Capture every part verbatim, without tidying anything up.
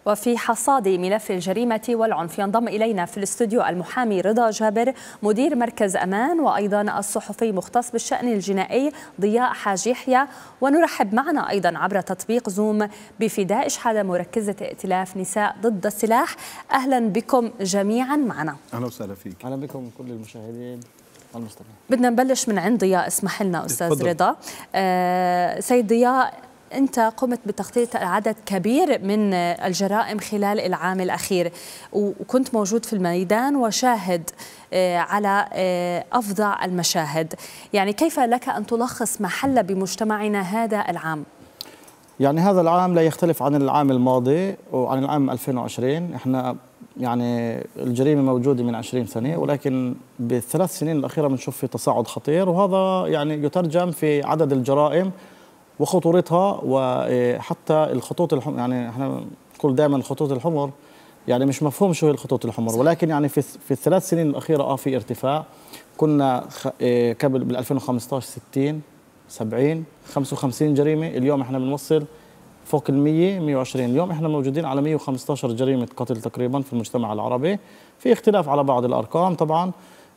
وفي حصاد ملف الجريمة والعنف ينضم إلينا في الاستوديو المحامي رضا جابر مدير مركز أمان، وأيضا الصحفي مختص بالشأن الجنائي ضياء حاج يحيى، ونرحب معنا أيضا عبر تطبيق زوم بفداء شحادة مركزة ائتلاف نساء ضد السلاح. أهلا بكم جميعا معنا. أهلا وسهلا فيك. أهلا بكم كل المشاهدين والمستمعين. بدنا نبلش من عند ضياء، اسمح لنا أستاذ فضل. رضا. آه سيد ضياء، أنت قمت بتغطية عدد كبير من الجرائم خلال العام الأخير، وكنت موجود في الميدان وشاهد على أفظع المشاهد. يعني كيف لك أن تلخص ما حل بمجتمعنا هذا العام؟ يعني هذا العام لا يختلف عن العام الماضي وعن العام ألفين وعشرين. احنا يعني الجريمة موجودة من عشرين سنة، ولكن بالثلاث سنين الأخيرة بنشوف في تصاعد خطير، وهذا يعني يترجم في عدد الجرائم وخطورتها، وحتى الخطوط الحمر. يعني احنا نقول دائما الخطوط الحمر، يعني مش مفهوم شو هي الخطوط الحمر، ولكن يعني في في الثلاث سنين الأخيرة اه في ارتفاع. كنا قبل بال ألفين وخمسة عشر ستين سبعين خمسة وخمسين جريمة، اليوم احنا بنوصل فوق ال مية مية وعشرين. اليوم احنا موجودين على مية وخمسة عشر جريمة قتل تقريبا في المجتمع العربي، في اختلاف على بعض الأرقام طبعا،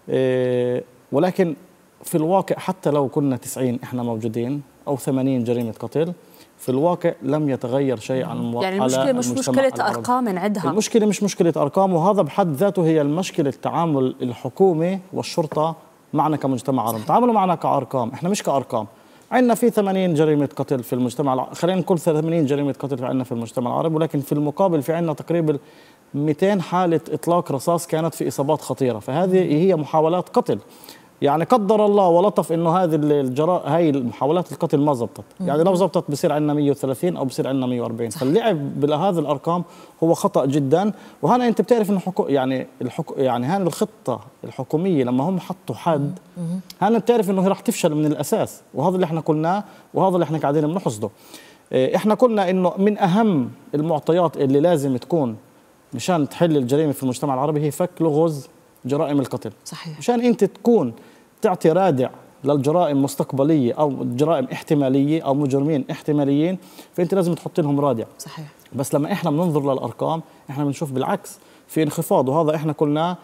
ولكن في الواقع حتى لو كنا تسعين احنا موجودين أو ثمانين جريمة قتل، في الواقع لم يتغير شيء عن يعني المشكلة مش مشكلة أرقام نعدها، المشكلة مش مشكلة أرقام، وهذا بحد ذاته هي المشكلة. تعامل الحكومة والشرطة معنا كمجتمع عربي، تعاملوا معنا كأرقام، احنا مش كأرقام. عندنا في ثمانين جريمة قتل في المجتمع العربي، خلينا نقول ثمانين جريمة قتل عندنا في المجتمع العربي، ولكن في المقابل في عندنا تقريبا مئتين حالة إطلاق رصاص كانت في إصابات خطيرة، فهذه هي محاولات قتل. يعني قدر الله ولطف انه هذه الجرائم، هاي المحاولات القتل ما زبطت، يعني لو زبطت بصير عندنا مية وثلاثين او بصير عندنا مية وأربعين، فاللعب بهذه الارقام هو خطا جدا. وهنا انت بتعرف انه حكو يعني الحكو يعني هان الخطه الحكوميه لما هم حطوا حد، هنا بتعرف انه هي راح تفشل من الاساس، وهذا اللي احنا قلناه وهذا اللي احنا قاعدين بنحصده. احنا قلنا انه من اهم المعطيات اللي لازم تكون مشان تحل الجريمه في المجتمع العربي هي فك لغز جرائم القتل. صحيح. مشان انت تكون تعطي رادع للجرائم مستقبليه او جرائم احتماليه او مجرمين احتماليين، فانت لازم تحط لهم رادع. صحيح. بس لما احنا بننظر للارقام احنا بنشوف بالعكس في انخفاض، وهذا احنا قلناه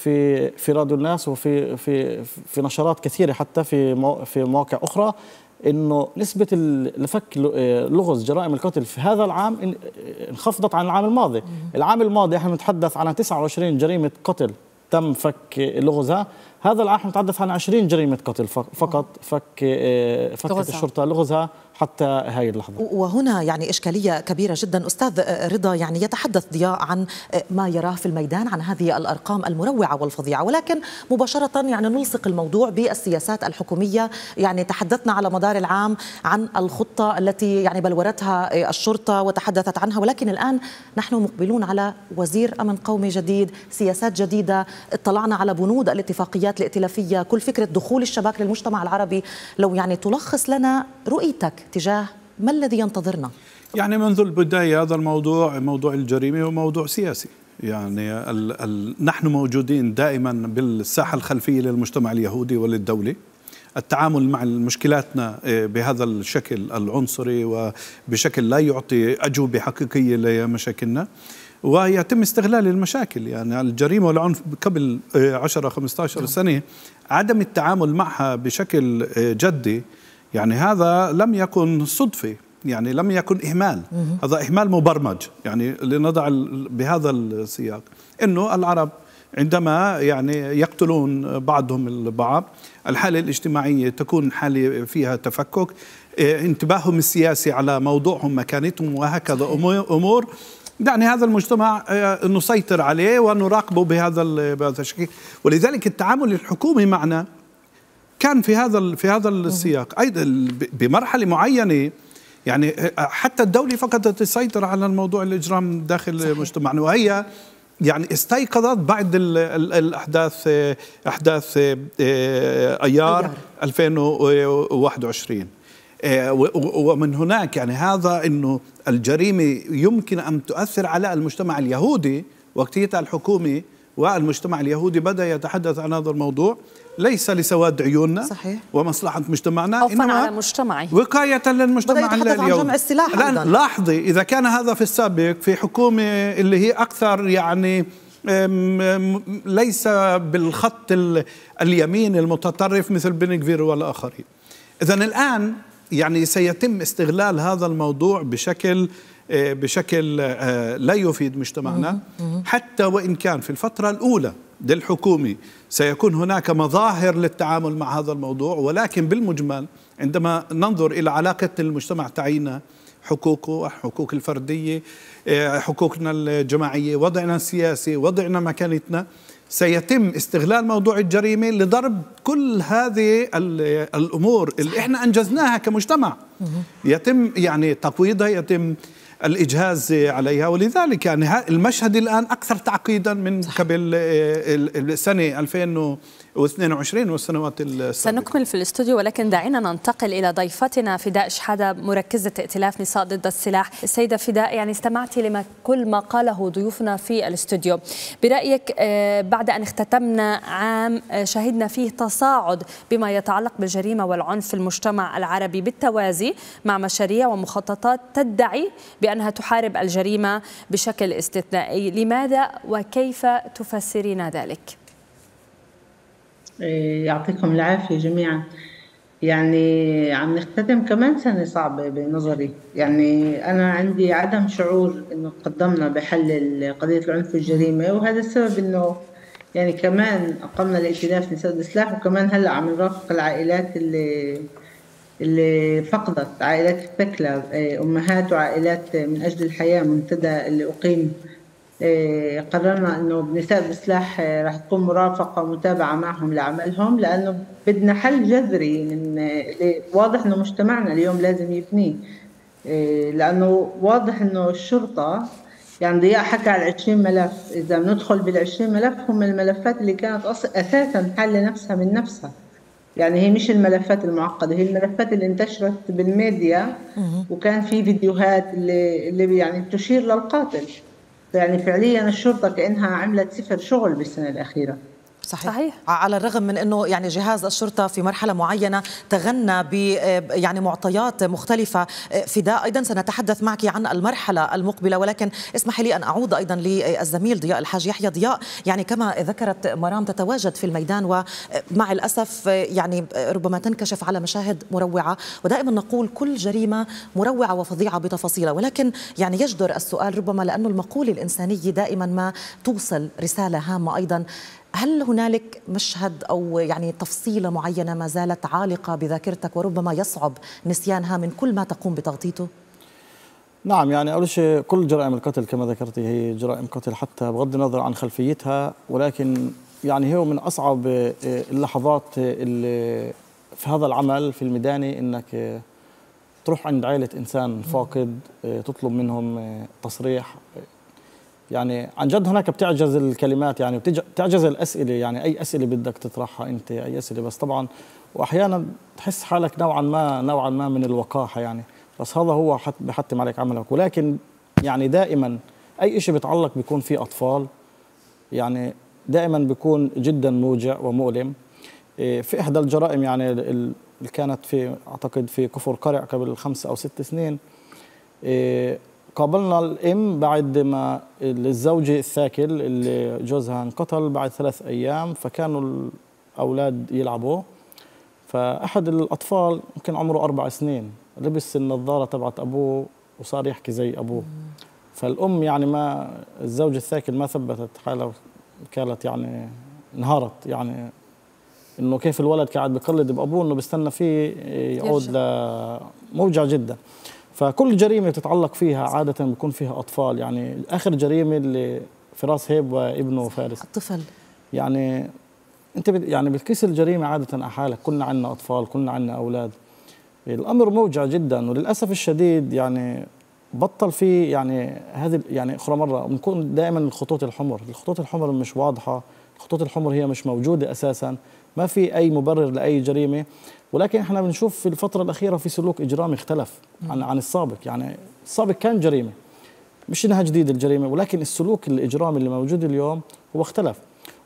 في في راديو الناس وفي في في نشرات كثيره حتى في مو في مواقع اخرى، انه نسبه لفك لغز جرائم القتل في هذا العام انخفضت عن العام الماضي. العام الماضي احنا بنتحدث عن تسعة وعشرين جريمه قتل تم فك لغزها، هذا العام نتحدث عن عشرين جريمة قتل فقط فك فكت الشرطة لغزها حتى هاي اللحظة. وهنا يعني إشكالية كبيرة جدا. أستاذ رضا، يعني يتحدث ضياء عن ما يراه في الميدان عن هذه الأرقام المروعة والفظيعة، ولكن مباشرة يعني نلصق الموضوع بالسياسات الحكومية. يعني تحدثنا على مدار العام عن الخطة التي يعني بلورتها الشرطة وتحدثت عنها، ولكن الآن نحن مقبلون على وزير أمن قومي جديد، سياسات جديدة، اطلعنا على بنود الاتفاقيات الائتلافية، كل فكرة دخول الشباب للمجتمع العربي. لو يعني تلخص لنا رؤيتك تجاه ما الذي ينتظرنا؟ يعني منذ البداية هذا الموضوع، موضوع الجريمة، هو موضوع سياسي. يعني ال ال نحن موجودين دائما بالساحة الخلفية للمجتمع اليهودي وللدولة. التعامل مع مشكلاتنا بهذا الشكل العنصري وبشكل لا يعطي أجوبة حقيقية لمشاكلنا، ويتم استغلال المشاكل. يعني الجريمة والعنف قبل عشرة خمسة عشر سنة عدم التعامل معها بشكل جدي، يعني هذا لم يكن صدفة، يعني لم يكن إهمال، هذا إهمال مبرمج. يعني لنضع بهذا السياق إنه العرب عندما يعني يقتلون بعضهم البعض، الحالة الاجتماعية تكون حالة فيها تفكك، انتباههم السياسي على موضوعهم، مكانتهم، وهكذا أمور. يعني هذا المجتمع نسيطر عليه ونراقبه بهذا بهذا الشكل. ولذلك التعامل الحكومي معنا كان في هذا في هذا السياق ايضا بمرحله معينه. يعني حتى الدوله فقدت السيطره على الموضوع الاجرام داخل مجتمعنا، وهي يعني استيقظت بعد الاحداث احداث ايار ألفين وواحد وعشرين. ومن هناك يعني هذا انه الجريمه يمكن ان تؤثر على المجتمع اليهودي، وقتها الحكومه والمجتمع اليهودي بدأ يتحدث عن هذا الموضوع ليس لسواد عيوننا صحيح. ومصلحة مجتمعنا، خوفا على مجتمعي، وقاية للمجتمع بدأ يتحدث عن جمع السلاح. الآن لاحظي إذا كان هذا في السابق في حكومة اللي هي أكثر يعني ليس بالخط اليمين المتطرف مثل بن غفير والآخرين، إذن الآن يعني سيتم استغلال هذا الموضوع بشكل بشكل لا يفيد مجتمعنا، حتى وإن كان في الفترة الأولى للحكومة سيكون هناك مظاهر للتعامل مع هذا الموضوع، ولكن بالمجمل عندما ننظر إلى علاقة المجتمع تعينا، حقوقه، حقوق الفردية، حقوقنا الجماعية، وضعنا السياسي، وضعنا مكانتنا، سيتم استغلال موضوع الجريمة لضرب كل هذه الأمور اللي احنا أنجزناها كمجتمع، يتم يعني تقويضها، يتم الإجهاز عليها. ولذلك يعني المشهد الآن أكثر تعقيدا من قبل السنة ألفين واثنين وعشرين والسنوات السابقة. سنكمل في الاستوديو، ولكن دعينا ننتقل إلى ضيفتنا فداء شحادة، مركزة ائتلاف نساء ضد السلاح. السيدة فداء، يعني استمعتي لما كل ما قاله ضيوفنا في الاستوديو، برأيك بعد أن اختتمنا عام شهدنا فيه تصاعد بما يتعلق بالجريمة والعنف في المجتمع العربي بالتوازي مع مشاريع ومخططات تدعي بأنها تحارب الجريمة بشكل استثنائي، لماذا وكيف تفسرين ذلك؟ يعطيكم العافية جميعا. يعني عم نختتم كمان سنة صعبة بنظري، يعني أنا عندي عدم شعور إنه قدمنا بحل قضية العنف والجريمة، وهذا السبب إنه يعني كمان أقمنا الائتلاف نساء ضد السلاح، وكمان هلأ عم نرافق العائلات اللي اللي فقدت، عائلات الثكلى، أمهات وعائلات من أجل الحياة منتدى اللي أقيم. قررنا أنه بنساء بالسلاح راح تكون مرافقة ومتابعة معهم لعملهم، لأنه بدنا حل جذري من واضح أنه مجتمعنا اليوم لازم يبنيه، لأنه واضح أنه الشرطة يعني ضياء حكى على عشرين ملف، إذا بندخل بالعشرين ملف هم الملفات اللي كانت أساسا حل نفسها من نفسها، يعني هي مش الملفات المعقدة، هي الملفات اللي انتشرت بالميديا وكان في فيديوهات اللي, اللي يعني تشير للقاتل. يعني فعليا الشرطة كأنها عملت صفر شغل بالسنة الأخيرة. صحيح. صحيح. على الرغم من أنه يعني جهاز الشرطة في مرحلة معينة تغنى ب يعني معطيات مختلفة. فداء، أيضا سنتحدث معك عن المرحلة المقبلة، ولكن اسمحي لي أن أعود أيضا للزميل ضياء الحاج يحيى. ضياء، يعني كما ذكرت مرام تتواجد في الميدان، ومع الأسف يعني ربما تنكشف على مشاهد مروعة، ودائما نقول كل جريمة مروعة وفظيعة بتفاصيلها، ولكن يعني يجدر السؤال ربما لأنه المقولة الإنسانية دائما ما توصل رسالة هامة أيضا. هل هنالك مشهد أو يعني تفصيلة معينة ما زالت عالقة بذاكرتك وربما يصعب نسيانها من كل ما تقوم بتغطيته؟ نعم، يعني أول شيء كل جرائم القتل كما ذكرتي هي جرائم قتل حتى بغض النظر عن خلفيتها، ولكن يعني هو من أصعب اللحظات اللي في هذا العمل في الميداني إنك تروح عند عائلة إنسان فاقد تطلب منهم تصريح. يعني عن جد هناك بتعجز الكلمات، يعني بتعجز الأسئلة، يعني أي أسئلة بدك تطرحها أنت، أي أسئلة، بس طبعا وأحيانا تحس حالك نوعا ما نوعا ما من الوقاحة يعني، بس هذا هو حت بحتم عليك عملك. ولكن يعني دائما أي شيء بيتعلق بيكون فيه أطفال، يعني دائما بيكون جدا موجع ومؤلم. في إحدى الجرائم يعني اللي كانت في أعتقد في كفر قرع قبل خمس أو ست سنين، قابلنا الأم بعد ما الزوجة الثاكل اللي جوزها انقتل بعد ثلاث أيام، فكانوا الأولاد يلعبوا، فأحد الأطفال يمكن عمره أربع سنين لبس النظارة تبعت أبوه وصار يحكي زي أبوه. فالأم يعني ما الزوجة الثاكل ما ثبتت حالها، كانت يعني انهارت، يعني إنه كيف الولد قاعد بقلد بأبوه إنه بيستنى فيه يعود لموجع جدا. فكل جريمة تتعلق فيها عادة بيكون فيها أطفال، يعني آخر جريمة اللي فراس هيب وابنه فارس الطفل، يعني أنت يعني بتقيس الجريمة عادة على حالك، كلنا عندنا أطفال، كلنا عندنا أولاد. الأمر موجع جدا، وللأسف الشديد يعني بطل فيه يعني هذه يعني أخرى مرة بنكون دائما الخطوط الحمر، الخطوط الحمر مش واضحة، الخطوط الحمر هي مش موجودة أساسا، ما في أي مبرر لأي جريمة. ولكن احنا بنشوف في الفترة الأخيرة في سلوك إجرامي اختلف عن عن السابق، يعني السابق كان جريمة مش إنها جديدة الجريمة، ولكن السلوك الإجرامي اللي موجود اليوم هو اختلف.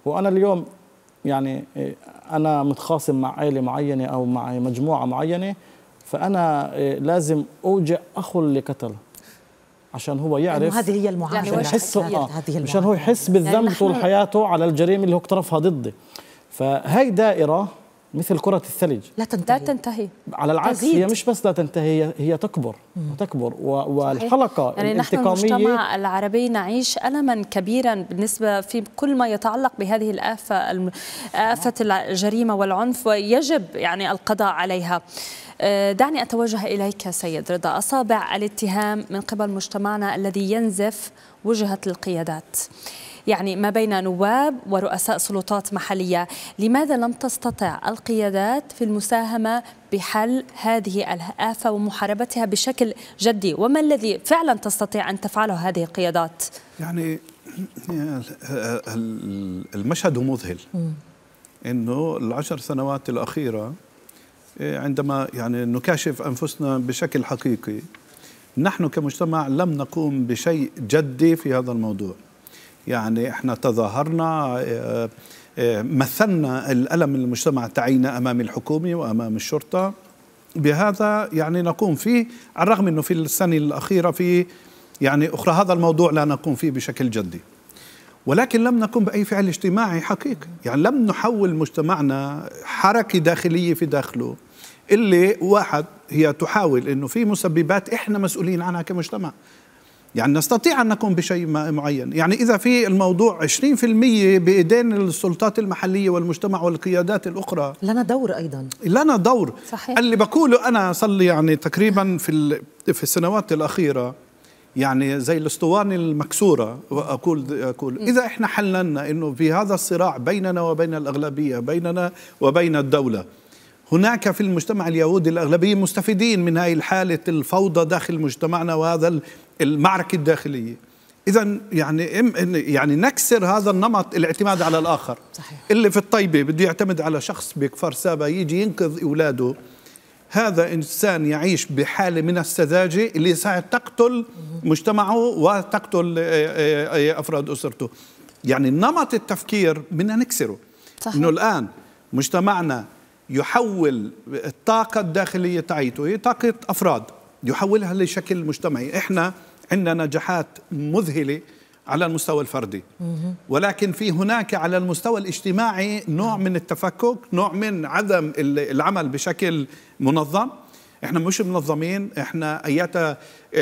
هو أنا اليوم يعني أنا متخاصم مع عائلة معينة أو مع مجموعة معينة، فأنا لازم أوجع أخو اللي قتل عشان هو يعرف هذه هي المعاملة، يعني يحس آه عشان هو يحس بالذنب يعني طول حياته على الجريمة اللي هو اقترفها ضدي. فهي دائرة مثل كرة الثلج لا تنتهي, لا تنتهي. على العكس تزيد. هي مش بس لا تنتهي، هي تكبر وتكبر والحلقة يعني نحن المجتمع العربي نعيش ألما كبيرا بالنسبة في كل ما يتعلق بهذه الآفة، آفة الجريمة والعنف، ويجب يعني القضاء عليها. دعني أتوجه إليك سيد رضا. أصابع الاتهام من قبل مجتمعنا الذي ينزف وجهة القيادات، يعني ما بين نواب ورؤساء سلطات محلية. لماذا لم تستطع القيادات في المساهمة بحل هذه الآفة ومحاربتها بشكل جدي؟ وما الذي فعلا تستطيع أن تفعله هذه القيادات؟ يعني المشهد مذهل، إنه العشر سنوات الأخيرة عندما يعني نكاشف أنفسنا بشكل حقيقي، نحن كمجتمع لم نقوم بشيء جدي في هذا الموضوع. يعني احنا تظاهرنا، مثلنا الألم المجتمع تعينا أمام الحكومة وأمام الشرطة، بهذا يعني نقوم فيه، على الرغم أنه في السنة الأخيرة في يعني أخرى هذا الموضوع لا نقوم فيه بشكل جدي، ولكن لم نقوم بأي فعل اجتماعي حقيقي. يعني لم نحول مجتمعنا حركة داخلية في داخله، اللي واحد هي تحاول أنه في مسببات إحنا مسؤولين عنها كمجتمع، يعني نستطيع أن نقوم بشيء معين. يعني إذا في الموضوع عشرين بالمئة بإيدين السلطات المحلية والمجتمع والقيادات الأخرى، لنا دور أيضا، لنا دور. صحيح. اللي بقوله أنا صار لي يعني تقريبا في في السنوات الأخيرة يعني زي الاسطوانة المكسورة، وأقول أقول إذا إحنا حللنا إنه في هذا الصراع بيننا وبين الأغلبية، بيننا وبين الدولة، هناك في المجتمع اليهودي الأغلبية مستفيدين من هاي الحالة الفوضى داخل مجتمعنا وهذا المعركة الداخلية. إذا يعني يعني نكسر هذا النمط الاعتماد على الآخر. صحيح. اللي في الطيبة بده يعتمد على شخص بكفر سابا يجي ينقذ أولاده، هذا إنسان يعيش بحالة من السذاجة اللي ستقتل مجتمعه وتقتل أفراد أسرته. يعني نمط التفكير بدنا نكسره. صحيح. إنه الآن مجتمعنا يحول الطاقة الداخلية تاعيته، هي طاقة أفراد، يحولها لشكل مجتمعي. إحنا عندنا نجاحات مذهلة على المستوى الفردي، ولكن في هناك على المستوى الاجتماعي نوع من التفكك، نوع من عدم العمل بشكل منظم. احنا مش منظمين، احنا اياتا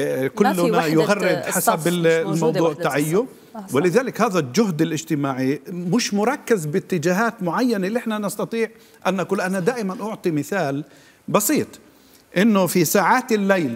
كلنا يغرد حسب الموضوع تعيه، ولذلك هذا الجهد الاجتماعي مش مركز باتجاهات معينة اللي احنا نستطيع أن نقول. أنا دائما أعطي مثال بسيط، إنه في ساعات الليل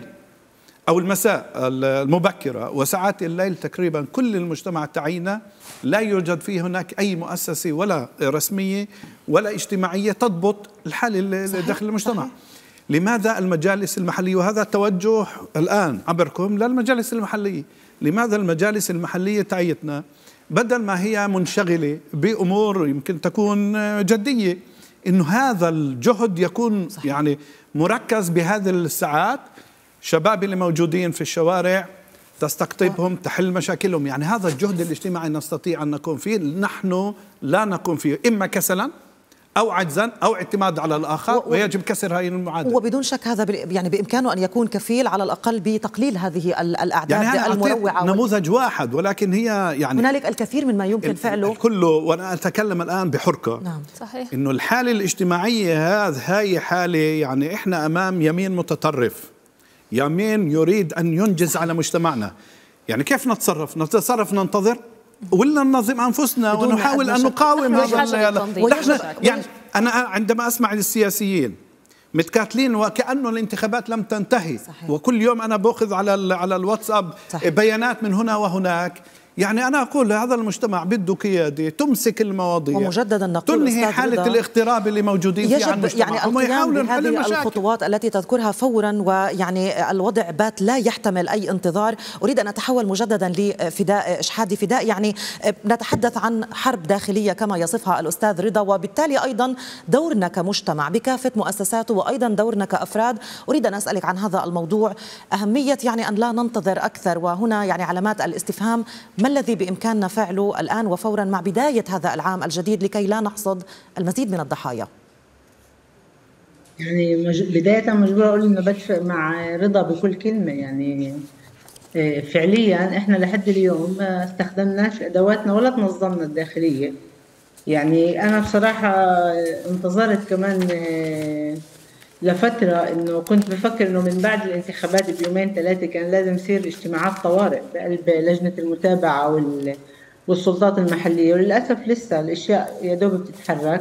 أو المساء المبكرة وساعات الليل تقريبا كل المجتمع تعينا لا يوجد فيه هناك أي مؤسسة ولا رسمية ولا اجتماعية تضبط الحالة داخل المجتمع. صحيح. لماذا المجالس المحلية؟ وهذا توجه الآن عبركم للمجالس المحلية. لماذا المجالس المحلية تاعيتنا بدل ما هي منشغلة بأمور يمكن تكون جدية، إنه هذا الجهد يكون صحيح. يعني مركز بهذه الساعات، شباب اللي موجودين في الشوارع تستقطبهم، تحل مشاكلهم. يعني هذا الجهد الاجتماعي نستطيع أن نقوم فيه، نحن لا نقوم فيه إما كسلا أو عجزا أو اعتماد على الآخر، ويجب كسر هذه المعادلة. وبدون شك هذا يعني بإمكانه أن يكون كفيل على الأقل بتقليل هذه الأعداد يعني المروعة. نموذج واحد، ولكن هي يعني هنالك الكثير من ما يمكن فعله كله. وأنا أتكلم الآن بحرقة. نعم. صحيح. إنه الحالة الاجتماعية هذه هاي حالة يعني إحنا أمام يمين متطرف، يمين يريد أن ينجز على مجتمعنا. يعني كيف نتصرف؟ نتصرف ننتظر ولا ننظم أنفسنا ونحاول أن نقاوم هذا؟ يعني أنا عندما أسمع السياسيين متكاتلين وكأنه الانتخابات لم تنتهي. صحيح. وكل يوم أنا بأخذ على على الواتساب صحيح. بيانات من هنا وهناك. يعني أنا أقول هذا المجتمع بده قيادة تمسك المواضيع ومجددا نقول تنهي حالة الاغتراب اللي موجودين فيها المجتمع، يعني القيام بهذه الخطوات التي تذكرها فورا، ويعني الوضع بات لا يحتمل أي انتظار. أريد أن أتحول مجددا لفداء شحادي. فداء، يعني نتحدث عن حرب داخلية كما يصفها الأستاذ رضا، وبالتالي أيضا دورنا كمجتمع بكافة مؤسساته وأيضا دورنا كأفراد. أريد أن أسألك عن هذا الموضوع، أهمية يعني أن لا ننتظر أكثر، وهنا يعني علامات الاستفهام، ما الذي بإمكاننا فعله الآن وفورا مع بداية هذا العام الجديد لكي لا نحصد المزيد من الضحايا؟ يعني مج... بداية مجبورة أقول إنه بتفق مع رضا بكل كلمة. يعني فعليا إحنا لحد اليوم ما استخدمناش أدواتنا ولا تنظمنا الداخلية. يعني أنا بصراحة انتظرت كمان لفترة، إنه كنت بفكر إنه من بعد الانتخابات بيومين ثلاثة كان لازم يصير اجتماعات طوارئ بقلب لجنة المتابعة وال... والسلطات المحلية، وللأسف لسه الأشياء يا دوب بتتحرك.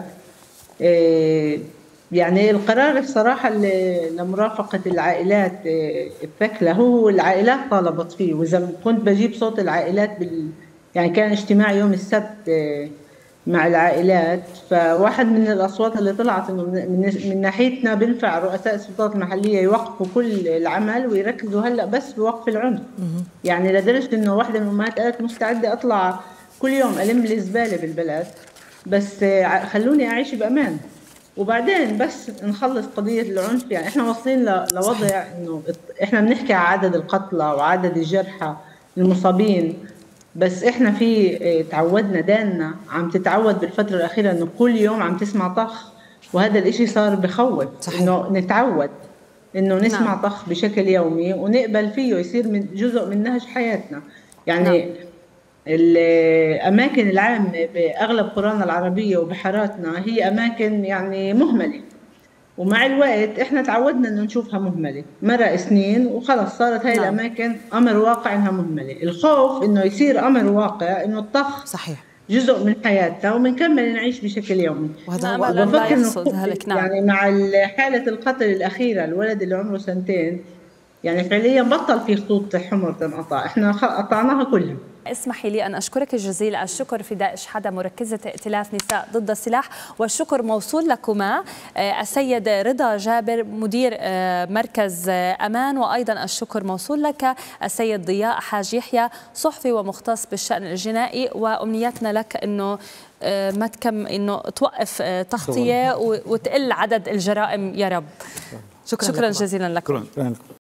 يعني القرار الصراحة لمرافقة العائلات الثكلى هو العائلات طالبت فيه، وإذا كنت بجيب صوت العائلات بال... يعني كان اجتماع يوم السبت مع العائلات، فواحد من الأصوات اللي طلعت إنه من... من ناحيتنا بنفع رؤساء السلطات المحلية يوقفوا كل العمل ويركزوا هلأ بس بوقف العنف. يعني لدرجة إنه واحدة من الأمهات قالت مستعدة أطلع كل يوم ألم الزبالة بالبلد بس خلوني أعيش بأمان، وبعدين بس نخلص قضية العنف. يعني احنا واصلين لوضع انه احنا بنحكي على عدد القتلى وعدد الجرحى المصابين، بس احنا في تعودنا داننا عم تتعود بالفترة الأخيرة انه كل يوم عم تسمع طخ، وهذا الاشي صار بخوف. انه نتعود انه نسمع نعم. طخ بشكل يومي ونقبل فيه يصير من جزء من نهج حياتنا. يعني نعم. الأماكن العامة بأغلب قرانا العربية وبحاراتنا هي أماكن يعني مهملة، ومع الوقت إحنا تعودنا إنه نشوفها مهملة، مرق سنين وخلص صارت هاي نعم. الأماكن أمر واقع إنها مهملة. الخوف إنه يصير أمر واقع إنه الطخ صحيح جزء من حياتنا وبنكمل نعيش بشكل يومي. وهذا لا يحصد هلك. نعم. يعني مع حالة القتل الأخيرة الولد اللي عمره سنتين، يعني فعليا بطل في خطوط حمر تنقطع، إحنا قطعناها كلها. اسمحي لي أن أشكرك جزيل الشكر فداء شحادة مركزة ائتلاف نساء ضد السلاح، والشكر موصول لكما السيد رضا جابر مدير مركز أمان، وأيضا الشكر موصول لك السيد ضياء حاج يحيى صحفي ومختص بالشأن الجنائي. وأمنياتنا لك أنه ما تكم أنه توقف تغطية وتقل عدد الجرائم يا رب. شكرا, شكرا جزيلا لكم.